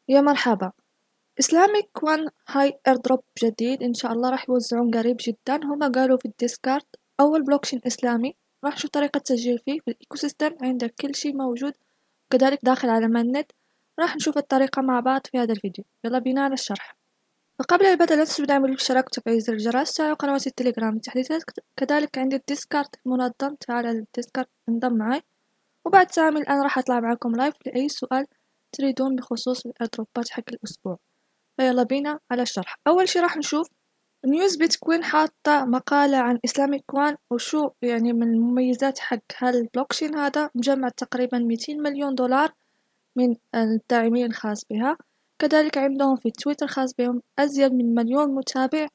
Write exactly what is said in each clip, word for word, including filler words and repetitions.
يا مرحبا. إسلامك وان هاي ايردروب جديد إن شاء الله راح يوزعون قريب جدا. هما قالوا في الديسكارد أول بلوكشين إسلامي. راح نشوف طريقة تسجيل فيه في الإيكو سيستم، عندك كل شي موجود، كذلك داخل على منت. راح نشوف الطريقة مع بعض في هذا الفيديو، يلا بينا على الشرح. فقبل البدء لا تنسوا دعم الاشتراك وتفعيل زر الجرس، تعالوا قنوات التليجرام للتحديثات، كذلك عندي الديسكارد منظم، تعال على الديسكارد انضم معي. وبعد ساعة من الآن راح أطلع معكم لايف لأي سؤال تريدون بخصوص الأيردروبات حق الأسبوع. فيلا بينا على الشرح. أول شي راح نشوف نيوز بيتكوين حاطة مقالة عن إسلامك كوان، وشو يعني من المميزات حق هالبلوكشين هذا. مجمع تقريبا ميتين مليون دولار من الداعمين الخاص بها، كذلك عندهم في تويتر خاص بهم أزيد من مليون متابع.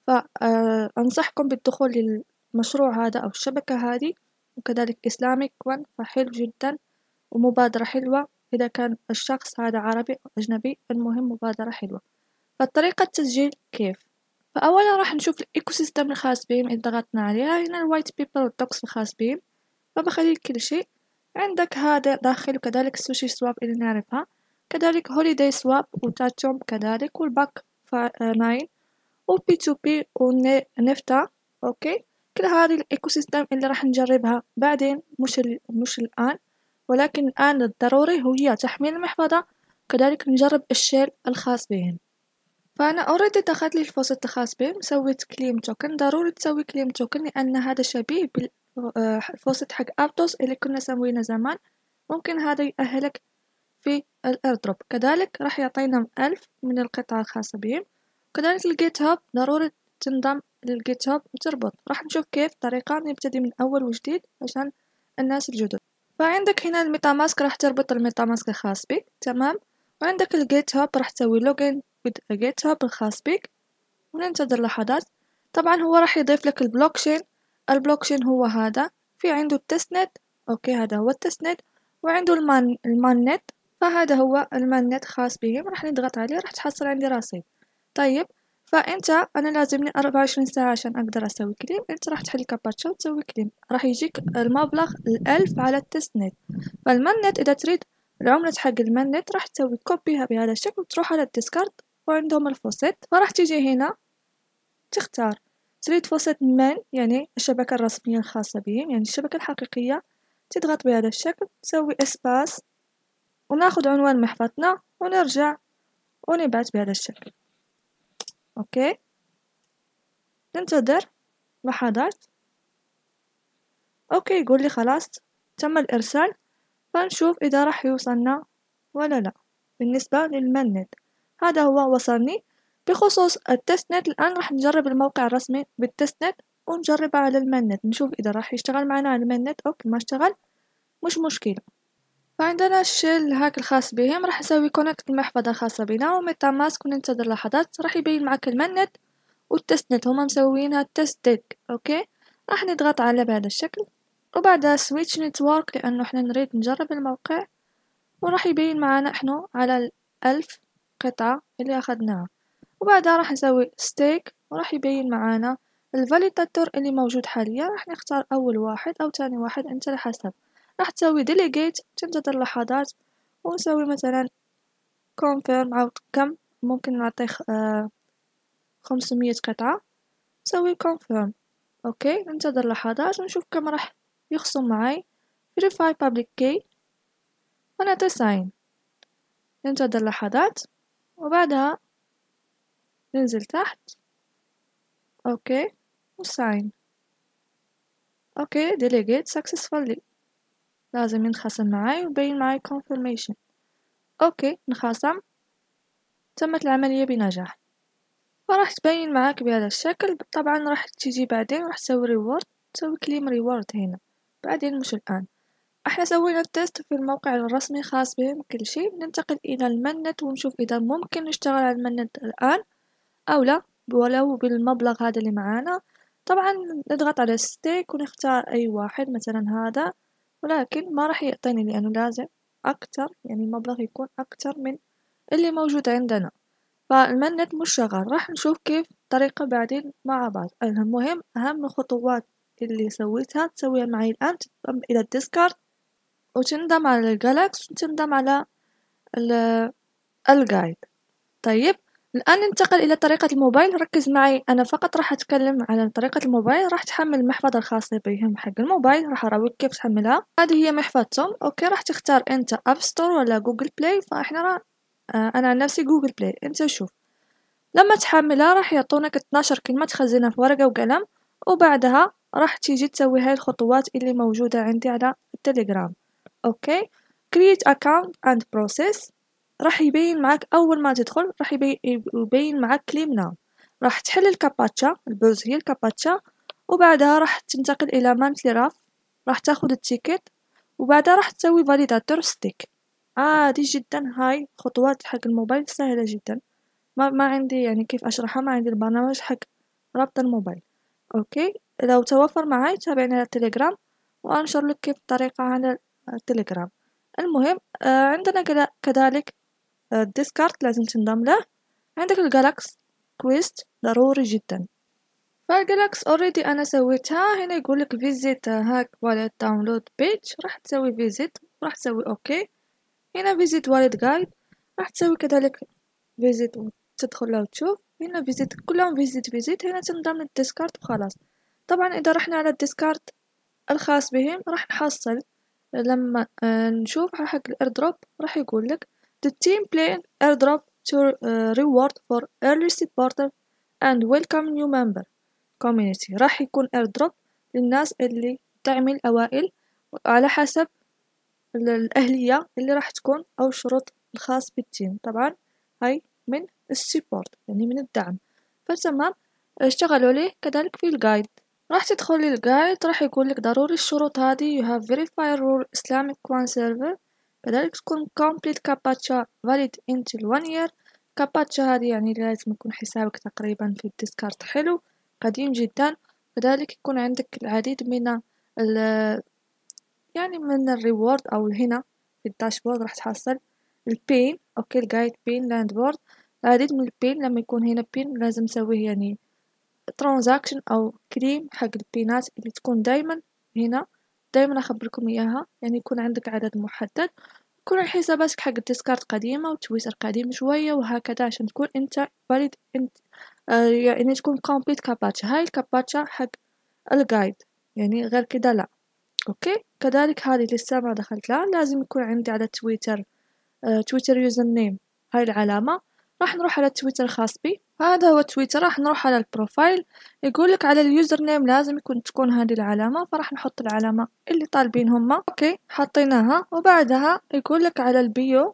فأنصحكم بالدخول للمشروع هذا أو الشبكة هذه، وكذلك إسلامك كوان فحلو جدا ومبادرة حلوة. إذا كان الشخص هذا عربي أو أجنبي، المهم مبادرة حلوة. فطريقة التسجيل كيف؟ فأولا راح نشوف الإيكو سيستم الخاص بهم. إذا ضغطنا عليها هنا الوايت بيبر والدوكس الخاص بهم، فبخلي كل شيء. عندك هذا داخل، وكذلك سوشي سواب اللي نعرفها، كذلك هوليداي سواب وتاتشوم كذلك، والباك ناين وبي تو بي ونفتا. أوكي، كل هذه الإيكو سيستم اللي راح نجربها بعدين، مش ال... مش الآن، ولكن الآن الضروري هي تحميل المحفظة، كذلك نجرب الشيل الخاص بهم. فأنا أوريدي دخلت لي الفوسط الخاص بهم، سويت كليم توكن. ضروري تسوي كليم توكن لأن هذا شبيه بالفوسط حق أبتوس اللي كنا سوينا زمان. ممكن هذا يأهلك في الإيردروب. كذلك راح يعطينا ألف من القطعة الخاصة بهم. كذلك الجيت هاب ضروري تنضم للجيت هاب وتربط. راح نشوف كيف طريقة نبتدي من أول وجديد عشان الناس الجدد. فعندك هنا الميتا ماسك، راح تربط الميتا ماسك الخاص بك، تمام. وعندك الجيت هاب، راح تسوي لوجين بالجيت هاب الخاص بك وننتظر لحظات. طبعا هو راح يضيف لك البلوكشين. البلوكشين هو هذا، في عنده التستنت. اوكي، هذا هو التستنت، وعنده المان المان نت. فهذا هو المان نت خاص بهم، راح نضغط عليه راح تحصل عندي رصيد. طيب، فانت انا لازمني أربعة وعشرين ساعة عشان اقدر اسوي كليم. انت راح تحل كابتشا وتسوي كليم، راح يجيك المبلغ الألف على التستنت. فالمان نت اذا تريد العملة حق المان نت راح تسوي كوبيها بهذا الشكل وتروح على الديسكارد، وعندهم الفوسيت. فراح تيجي هنا تختار تريد فوسيت من، يعني الشبكة الرسمية الخاصة بهم، يعني الشبكة الحقيقية. تضغط بهذا الشكل، تسوي اسباس، وناخد عنوان محفظتنا ونرجع ونبعت بهذا الشكل. اوكي، ننتظر لحظات. اوكي، يقول لي خلاص تم الارسال. فنشوف اذا راح يوصلنا ولا لا. بالنسبة للمنت هذا هو وصلني. بخصوص التست نت الآن راح نجرب الموقع الرسمي بالتست نت ونجربه على المنت، نشوف إذا راح يشتغل معنا على المنت. أوكي، ما اشتغل مش مشكلة. فعندنا الشيل هاك الخاص بهم، راح أسوي كونكت المحفظة الخاصة بنا وميتا ماسك وننتظر لحظات. راح يبين معك المنت والتست نت، هما مسوينها تست ديك. أوكي، راح نضغط على بهذا الشكل، وبعدها سويتش نتورك لأنه احنا نريد نجرب الموقع. وراح يبين معنا احنا على الألف قطعة اللي أخدناها. وبعدها راح نسوي ستيك، وراح يبين معانا الفاليداتور اللي موجود حاليا. راح نختار أول واحد أو تاني واحد، أنت لحسب. راح تسوي ديليجيت، تنتظر لحظات، ونسوي مثلا confirm أو كم. ممكن نعطيه آه خمسمية قطعة، نسوي confirm. أوكي، ننتظر لحظات ونشوف كم راح يخصم معي. verify public key ونعطي sign. ننتظر لحظات، وبعدها ننزل تحت. اوكي، وساين. اوكي، delegate successfully. لازم ينخصم معاي ويبين معاي confirmation. اوكي، انخصم، تمت العملية بنجاح. فراح تبين معاك بهذا الشكل. طبعا راح تيجي بعدين راح تسوي reward، تسوي claim reward هنا بعدين مش الآن. احنا سوينا التست في الموقع الرسمي خاص بهم كل شيء. ننتقل الى المنت ونشوف اذا ممكن نشتغل على المنت الآن أو لا، ولو بالمبلغ هذا اللي معانا. طبعا نضغط على ستيك ونختار أي واحد، مثلا هذا، ولكن ما راح يعطيني لأنه لازم أكتر، يعني المبلغ يكون أكتر من اللي موجود عندنا. فالمنت مش شغال. راح نشوف كيف طريقة بعدين مع بعض. المهم أهم الخطوات اللي سويتها تسويها معي الآن. تنضم إلى الديسكارد وتندم على الجالاكس وتندم على الجايد. طيب الآن ننتقل إلى طريقة الموبايل. ركز معي، أنا فقط راح أتكلم على طريقة الموبايل. راح تحمل المحفظة الخاصة بهم حق الموبايل، راح أراويك كيف تحملها. هذه هي محفظتهم. أوكي، راح تختار أنت أب ستور ولا جوجل بلاي. فإحنا راح آه أنا عن نفسي جوجل بلاي. أنت شوف، لما تحملها راح يعطونك اثناشر كلمة تخزنها في ورقة وقلم، وبعدها راح تيجي تسوي هاي الخطوات اللي موجودة عندي على التليجرام. أوكي، create account and process. راح يبين معك أول ما تدخل، راح يبين, يبين معك كليم ناو. راح تحل الكاباتشا، البوز هي الكاباتشا، وبعدها راح تنتقل إلى مانتلي راف. راح تاخد التيكت، وبعدها راح تسوي فاليداتور ستيك. عادي جدا، هاي خطوات حق الموبايل سهلة جدا. ما, ما عندي يعني كيف أشرحها، ما عندي البرنامج حق ربط الموبايل. أوكي، لو توفر معي تابعني على التليجرام وأنشر لك كيف الطريقة على التليجرام. المهم آه عندنا كذلك الديسكارد لازم تنضم له. عندك الجالاكس كويست ضروري جدا. فالجالاكس اوريدي انا سويتها. هنا يقولك فيزيت هاك واليت داونلود بيج، راح تسوي فيزيت، راح تسوي اوكي. هنا فيزيت واليت جايد، راح تسوي كذلك فيزيت وتدخل له وتشوف. هنا فيزيت، كلهم فيزيت فيزيت. هنا تنضم للديسكارد وخلاص. طبعا اذا رحنا على الديسكارد الخاص بهم راح نحصل لما آه نشوف حق الايردروب. راح يقولك the team playing airdrop to uh, reward for early supporter and welcome new member community. راح يكون airdrop للناس اللي تعمل أوائل على حسب الأهلية اللي راح تكون أو الشروط الخاص بالتيم. طبعا هاي من السيبورت يعني من الدعم. فتمام، اشتغلوا ليه كذلك في الجايد. راح تدخل للجايد، راح يقولك ضروري الشروط هذه. you have verified rule Islamic one server. كذلك تكون complete captcha valid until one year. captcha هذه يعني لازم يكون حسابك تقريبا في الديسكارد حلو قديم جدا. كذلك يكون عندك العديد من ال يعني من الريورد، أو هنا في الداشبورد راح تحصل البين. أوكي، الجايد بين لاند بورد، العديد من البين. لما يكون هنا بين لازم نسويه يعني ترانزاكشن أو كريم حق البينات اللي تكون دايما هنا. دايما أخبركم إياها، يعني يكون عندك عدد محدد. يكون حساباتك حق الديسكارد قديمة وتويتر قديم شوية وهكذا، عشان تكون انت فاليد انت آه يعني تكون كومبليت كاباتشا. هاي الكاباتشا حق الجايد، يعني غير كده لا. اوكي، كذلك هذه لسه ما دخلت لها. لازم يكون عندي على تويتر آه تويتر يوزر نيم، هاي العلامة. راح نروح على تويتر الخاص بي، هذا هو تويتر. راح نروح على البروفايل، يقولك على اليوزر نيم لازم يكون تكون هذه العلامة. فراح نحط العلامة اللي طالبين هما. اوكي، حطيناها. وبعدها يقولك على البيو،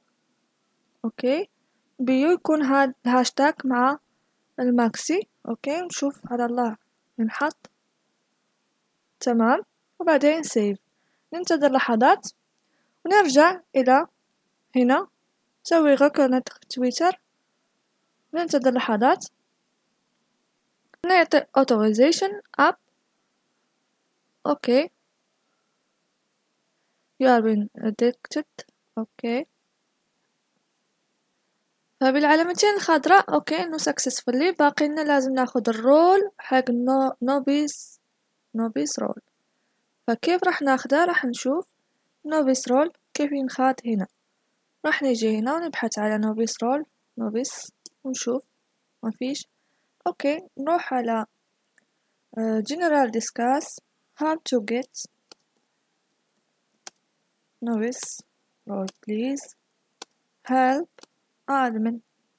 اوكي بيو يكون هذا الهاشتاج مع الماكسي. اوكي، نشوف على الله نحط تمام. وبعدين سيف، ننتظر لحظات ونرجع إلى هنا، نسوي ركنة تويتر، ننتظر لحظات، نعطي authorization up. اوكي you are being addicted. اوكي، فبالعلامتين الخضراء اوكي انه successfully. باقي لنا لازم ناخد الرول حق نو نوبيس نوبيس رول. فكيف راح ناخده؟ راح نشوف نوبيس رول كيف ينخاد. هنا راح نيجي هنا ونبحث على نوبيس رول نوبيس ونشوف مفيش. اوكي، نروح على uh, general discuss how to get novice role please help admin.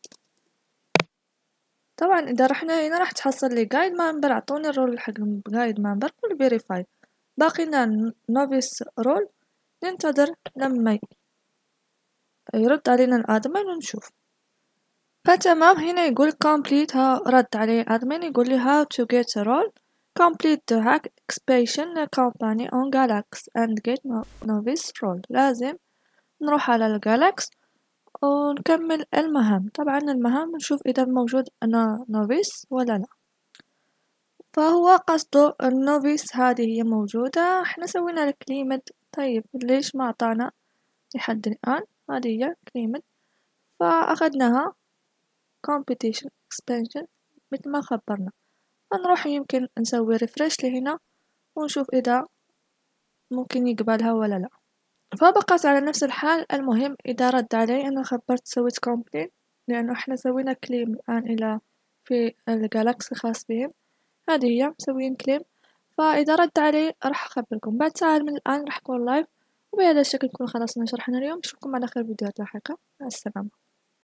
طبعا اذا رحنا هنا راح تحصل لي guide member. اعطوني الرول حق guide member كل verify. باقي لنا novice role، ننتظر لما يرد علينا الادمن ونشوف. فتمام، هنا يقول complete. ها رد عليه الادمن يقول لي how to get a role complete the hack expansion company on Galax and get novice role. لازم نروح على الجالاكس ونكمل المهام. طبعا المهام نشوف إذا موجود أنا نوفيس ولا لا. فهو قصده النوفيس هذه هي موجودة. احنا سوينا الكليمد. طيب ليش ما أعطانا لحد الآن؟ هذه هي كليمد فأخذناها competition expansion مثل ما خبرنا. فنروح يمكن نسوي ريفرش لهنا ونشوف إذا ممكن يقبلها ولا لا. فبقت على نفس الحال. المهم إذا رد علي أنا خبرت سويت كومبلين، لأنه إحنا سوينا كليم الآن إلى في الجالاكسي خاص بهم، هذه هي مسويين كليم. فإذا رد علي راح أخبركم بعد ساعة من الآن، راح أكون لايف. وبهذا الشكل نكون خلصنا شرحنا اليوم. نشوفكم على خير فيديوهات لاحقة. مع السلامة.